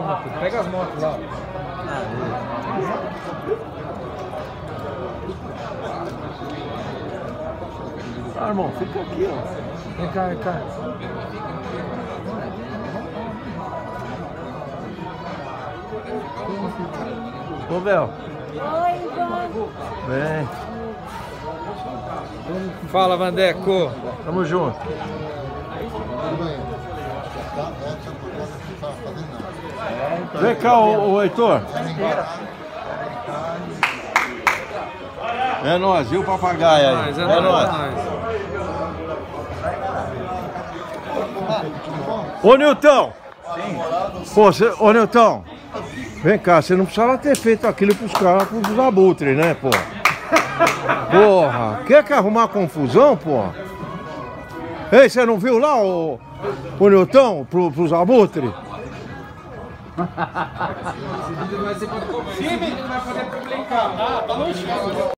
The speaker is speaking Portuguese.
motos. Pega as motos lá. Ah, irmão, fica aqui, ó. Vem cá, vem cá. Ô, Bel. Oi, Ivan. Vem. Fala, Vandeco. Tamo junto. Vem cá, ô Heitor. É nóis, viu o papagaio aí? É nóis. Ô, Nilton. Pô, ô, Nilton. Vem cá, você não precisava ter feito aquilo pros caras, pros abutres, né, pô? Porra, quer que arrumar confusão, porra? Ei, você não viu lá o Nilton pros abutres? Esse vídeo não vai ser pra... Esse vídeo não vai poder publicar. Ah, tá no chão.